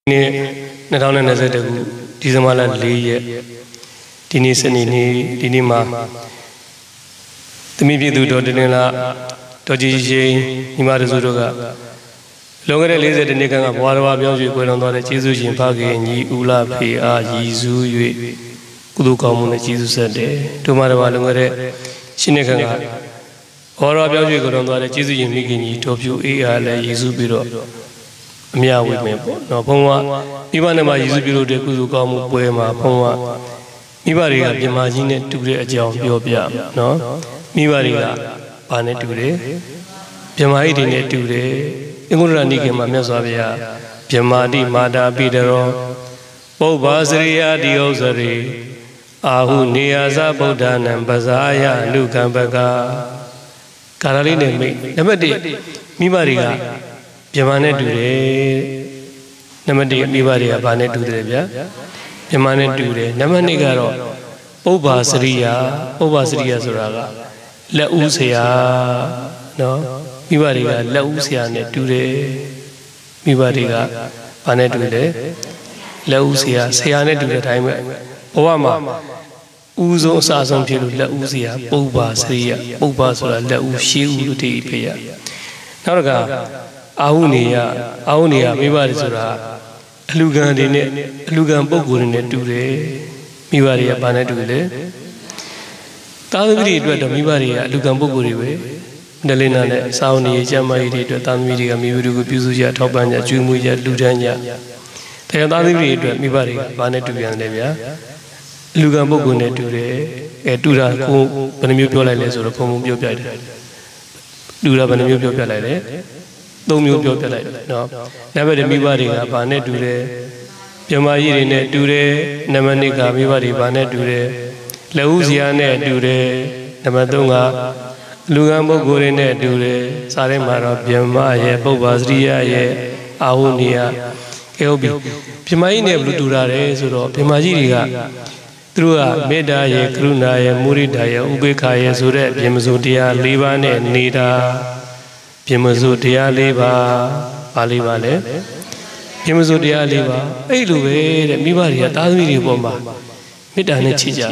Nadauna Nazatagu, Dizamala Lee, Dinisani, Dinima, the Mibi Dodinella, Toji, Nimarazuga, longer laser the Nikan of Warawa Bioji, going on the Jesus in Pagi, Yi Ula, Pia, Yizu, Kudukamun, Jesus said, Tomarawa Lungare, Shinekanga, Warawa Bioji, going on the Jesus in Migini, Topu, Ea, Yizu Biro. Mia with me, no Poma, even my Yuzubiro de Kuzukamu poema, Poma, Mibariga, imagine to the Ajam, Biopia, no, Mibariga, Pane today, Piamaidine today, Ingurani, Mamazavia, Piamadi, Mada, Bidero, Bobazaria, Diosari, Ahu, Niaza, Bodan, and Bazaya, Lukambaga, Caroline, Namadi, Mibariga. Yamane Dure, Namadi Bivaria, Bane Dure, Yamane Dure, Namanigaro, Obasria, Zuraga, La Usea, no, Bivaria, La Usea, Dure, Bivaria, Bane Dure, La Usea, Seane Dure time, Oama, Uzo Sazon Pilu, La Usea, Obasria, Obasura, La Ushi, Pia. Naga. Aunia, Mivarisura, Lugan Bogurin Dure, Mivaria Banadule, Tanviri, Mivaria, Lugan Boguri, Delina, Sauni, Jamai, Tanviria, Mivu, Pizuja, Topanya, Jumuja, Ludania, Tanviri, Mivaria, Banatuan Levia, Lugan Bogune Dure, Edura, Panamupiola, or Pomupio, Dura Panamupio. Don't you go to like no, never the Mibari, Bane Dure, Yamai Dure, Namanika, Mibari, Bane Dure, Lausiane Dure, Namadunga, Lugambo Gurine Dure, Saremara, Yamaye, Bobazria, Aunia, Kelbi, Pimaine Bludurare, Zuro, Pimajiga, Trua, Medaye, Kruna, Muridaya, Ubekaya, Zure, Yamazudia, Livane, Nida. Pimazu dia leva, Alivale, Pimazu dia leva, Eluve, Mivaria, Tadmiri Bomba, Midane Chija,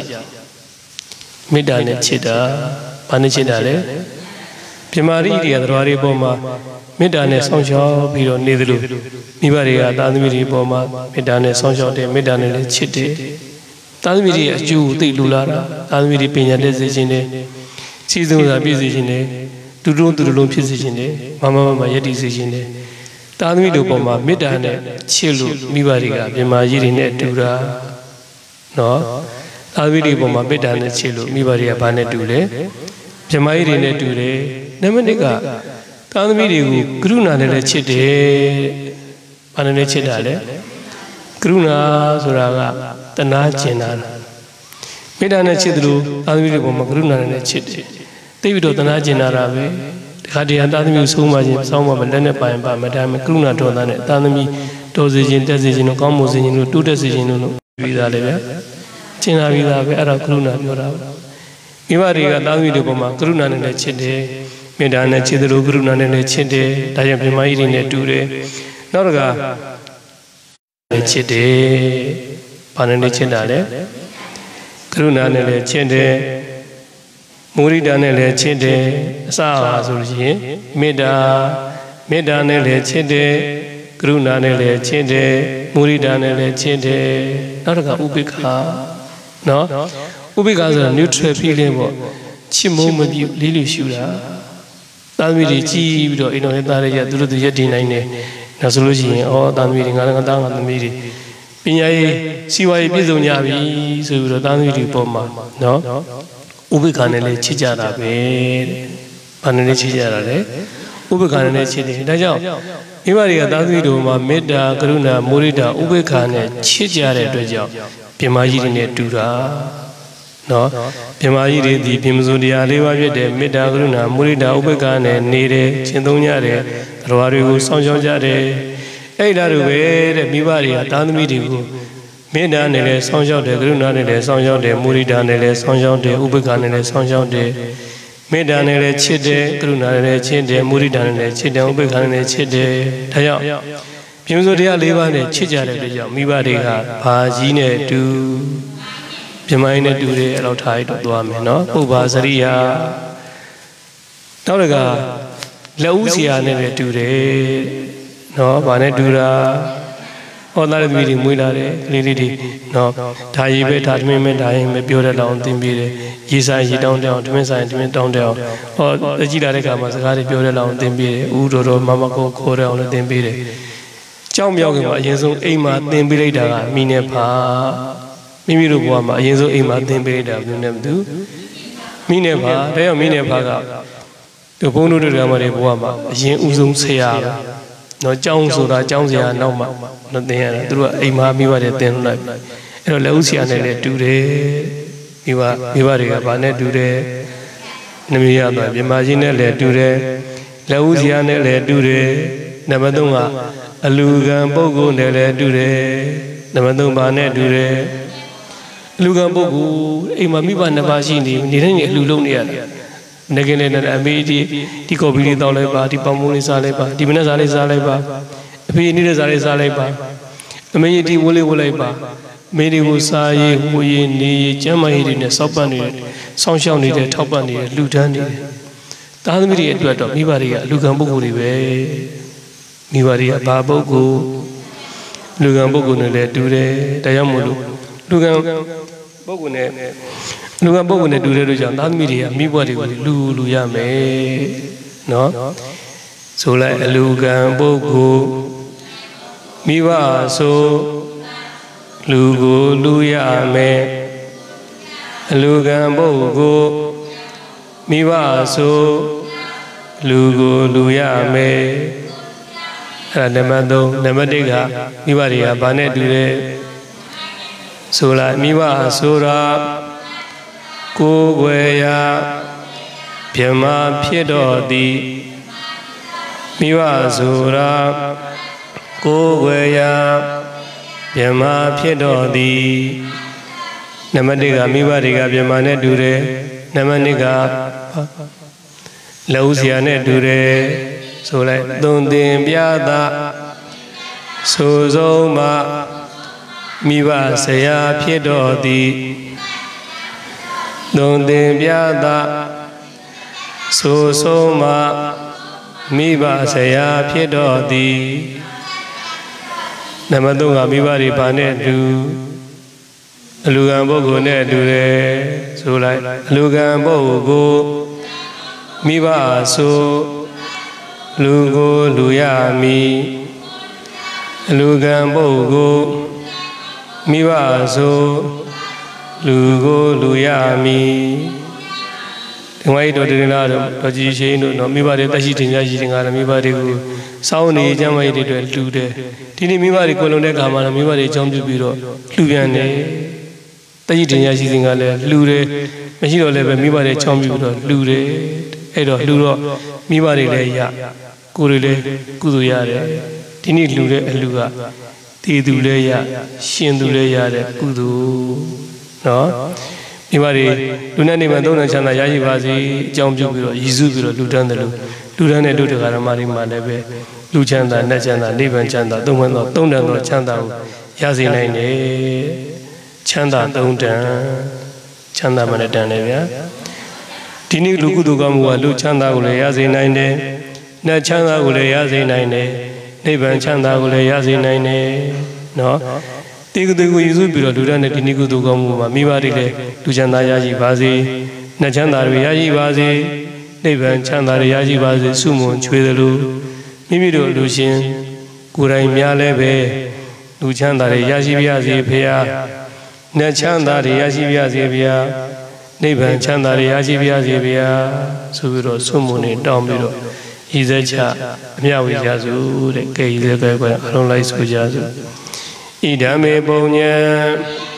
Midane Chida, Panichidale, Pimari, the Rari Bomba, Midane Sonja, Biro Nidru, Mivaria, Tadmiri Bomba, Midane Sonja, Midane Chite, Tadmiri, Jew, the Lulara, Tadmiri Pina Desine, Season Abusine. To do the loom position, Mamma Yadizine, Tanmi Dopoma, Midane, Chilu, Mibariga, Bimajine, Dura, no, Alvidi Boma, Midane, Chilu, Mibaria, Bane Dule, Jamairine Dure, Nemanica, Tanmi, Gruna, Chide, Pananechidale, Gruna, Zuraga, Tanachina, Midane Chidru, Alvidi Boma, Gruna and Chide. David Otanajinarabe, Hadian Tadami so much in some of the Lenepa and Madame Kruna Todan, Tanami, Dosage, Decision, Commosin, two decisions, Vida, China Vida, Vera Kruna, Yora. Mivaria, Dami de Boma, Kruna and Chede, Medana Chidru, Kruna and Chede, Diapimai in a Ture, Norga Chede, Pananichedale, Kruna and Chede. Muridane Chede, Sa Surji, Medane Chede, Grunane Chede, Muridane Chede, Narga Ubika, no? Ubika is a neutral feeling, Chimo Lily Shura, Danvidi Chido, Inonetaria, do the Yetinine, Nasuluji, or Danvidi, Arangan and the Midi. Pinay, Siwai Bizunavi, so the Danvidi Poma, no? Ubicanele Chijara, Panele Chijara, Ubicanele Chidi, Daja, Ivaria Daviduma, Meda, Gruna, Murida, Ubicane, Chijare, Doja, Pimajine Dura, no, Pimajiri, the Pimzudia, Rivade, Meda, Gruna, Murida, Ubicane, Nere, Chendoniare, Roaru, Sanjare, Eidaruve, Mivaria, Danmidigu. Medane, Sanjo de Gruna, Sanjo de Muridane, Sanjo de Ubicane, Sanjo de Medane chide, Gruna chide, Muridane chide, Ubicane chide, Taya ပြုံးစိုးတရား၄ပါးနဲ့ချစ်ကြတဲ့အတွက်ကြောင့်မိဘတွေကဘာကြီးနဲ့တူပြမိုင်းနဲ့တူတယ်အဲ့လိုထားရတော့သွားမယ်နော်ပုဗ္ဗာစရိယာနောက်တကလက်ဦးဆရာနဲ့လည်းတူတယ်နော်ဘာနဲ့တူတာဟောသားတဲ့သမီးတွေမွေးလာတယ်ကလေးလေးတွေနော်ဒါရီပဲဒါသမင်းပဲဒါရင်ပဲပြောတဲ့လောက်သင်ပေးတယ်ရေဆိုင်ရေတောင်းတဲ့အောင်သမင်းဆိုင်သမင်းတောင်းတဲ့အောင်ဟောအကြည့်လာတဲ့ခါမှာစကားတွေပြောတဲ့လောက်သင်ပေးတယ်ဦးတော်တော်မမကိုခေါ်တဲ့အောင်လည်းသင်ပေးတယ်ကြောက်မြောက်ခင်မှာအရင်ဆုံးအိမ်မှာသင်ပေးလိုက်တာကမိနဲ့ဖာမိမိတို့ဘဝမှာအရင်ဆုံးအိမ်မှာသင်ပေးလိုက်တာဘယ်လိုလဲမသိဘူးမိနဲ့ဖာဒါကြောင့်မိနဲ့ဖာကဒီဘုန်းတို့တွေကမှတွေဘဝမှာအရင်ဦးဆုံးဆရာနော်ကျောင်းဆိုတာကျောင်းဆရာနောက်မှနော်သင်ရတယ်သူတို့ကအိမ်မှာမိဘတွေသင်လိုက်အဲ့တော့လက်ဦးဆရာနဲ့လည်းတူတယ်မိဘတွေကဘာနဲ့တူတယ်နှမရသွားမြမကြီးနဲ့လည်းတူတယ်လက်ဦးဆရာနဲ့လည်းတူတယ်နံပါတ်3ကအလူကံပုဂ္ဂိုလ်နဲ့လည်းတူတယ်နံပါတ်3ဘာနဲ့တူတယ်အလူကံပုဂ္ဂိုလ်အိမ်မှာမိဘ2ပါးရှိနေတိုင်းအလူလုံးနေရတယ်နေကလေးနဲ့အမေဒီကော်ဖီလေးတောင်းလိုက်ပါဒီပေါင်မိုးလေးစားလိုက်ပါဒီမနက်စားလေးစားလိုက်ပါအဖေနေတဲ့စားလေးစားလိုက်ပါအမေဒီဝိုးလေးဝိုးလိုက်ပါမေဒီကိုစားရေးဟိုရေးနေရေးကျမ်းမာရေးတွေနဲ့စောက်ပတ်နေတဲ့ဆောင်းရှောက်နေတဲ့ထောက်ပတ်နေတဲ့လူတန်းနေတယ်သားသမီးတွေအတွက်တော့မိဘတွေကအလူကံပုဂ္ဂိုလ်တွေပဲမိဘတွေကဘာပုဂ္ဂိုလ်လူကံပုဂ္ဂိုလ်နဲ့လည်းတူတယ်ဒါကြောင့်မို့လို့လူကံပုဂ္ဂိုလ်နဲ့လူကပုဂ္ဂိုလ်နဲ့တူတဲ့လူကြောင့်သားသမီးတွေကမိဘတွေကိုလူရမယ်နော်ဆိုလိုက်အလူကံပုဂ္ဂိုလ်မိဘဆိုလူကိုလူရမယ်အလူကံပုဂ္ဂိုလ်မိဘဆိုလူကိုလူရမယ်အဲ့ဒါနံပါတ်3နံပါတ်1ကမိဘတွေကဘာနဲ့တူလဲဆိုလိုက်မိဘဆိုတာကိုယ်ွယ်ရာဗြဟ္မာဖြစ်တော်သည်မိဘဆိုတာကိုယ်ွယ်ရာဗြဟ္မာဖြစ်တော်သည်နံပါတ်1ကမိဘတွေကဗြဟ္မာနဲ့တူတယ်နံပါတ်2ကလက်ဦးဆရာနဲ့တူတယ်ဆိုလိုက်သုံသင်ပြတာဆိုဆုံးမှမိဘဆရာဖြစ်တော်သည်သုံသင်ပြတာဆိုဆုံးမှမိဘဆရာဖြစ်တော်သည်နံပါတ်3ကမိဘတွေဘာနဲ့တူအလူကံပုဂ္ဂိုလ်နဲ့တူတယ်ဆိုလိုက်အလူကံပုဂ္ဂိုလ်မိဘဆိုလူကိုလူရမည်အလူကံပုဂ္ဂိုလ်မိဘဆိုလူကိုလူရမည်ဒီဝိုင်းတော်တင်လာတော့ကြည်ရှိန်တို့နော်မိဘတွေတက်ရှိတင်ကြရှိတင်ကားမိဘတွေကိုစောင်းနေကြမ်းဝိုင်းတွေအတွက်လှူတယ်ဒီနေ့မိဘတွေကိုလုံးတဲ့ခါမှာမိဘတွေအကြောင်းပြုပြီးတော့လှူပြန်တယ်တက်ရှိတင်ကြရှိတင်ကားလည်းလှူတယ်မရှိတော့လည်းပဲမိဘတွေအကြောင်းပြုပြီးတော့လှူတယ်အဲ့တော့လှူတော့မိဘတွေလည်းရကိုယ်တွေလည်းကုသိုလ်ရတယ်ဒီနေ့လှူတဲ့အလှူကတည်သူလည်းရရှင်သူလည်းရတဲ့ကုသိုလ်နော်မိဘတွေလူနဲ့နေမှာသုံးတဲ့ချမ်းသာရရှိပါစေအကြောင်းပြုပြီးတော့ရည်စူးပြီးတော့လူတန်းတယ်လို့လူတန်းတဲ့တို့တရားဓမ္မတွေမှာလည်းပဲလူချမ်းသာနတ်ချမ်းသာနိဗ္ဗာန်ချမ်းသာသုံးတန်သောချမ်းသာကိုရစေနိုင်တယ်ချမ်းသာ3တန်ချမ်းသာမှလည်းတန်တယ်ဗျာဒီနေ့လူကုသိုလ်ကောင်းမှုကလူချမ်းသာကိုလည်းရစေနိုင်တယ်နတ်ချမ်းသာကိုလည်းရစေနိုင်တယ်နိဗ္ဗာန်ချမ်းသာကိုလည်းရစေနိုင်တယ်နော်တေကတေကိုယေရှုပြီးတော့လူတန်းတဲ့ဒီနေ့ကုသိုလ်ကောင်းမှုမှာမိဘတွေလည်းလူချမ်းသာရရှိပါစေနတ်ချမ်းသာတွေရရှိပါစေနိဗ္ဗာန်ချမ်းသာတွေရရှိပါစေဆုမွန်ချွေသလိုမိမိတို့လူရှင်ကိုယ်တိုင်များလည်းပဲလူချမ်းသာတွေရရှိပါစေဖေဟာနတ်ချမ်းသာတွေရရှိပါစေဖေဟာနိဗ္ဗာန်ချမ်းသာတွေရရှိပါစေဖေဟာဆိုပြီးတော့ဆုမွန်နေတောင်းပြီးတော့ဤသက်ချအမြဝေကြစုတဲ့ကဲဤသက်ကွယ်အလုံးလိုက်ဆိုကြစုဣဒံမေပုံညံ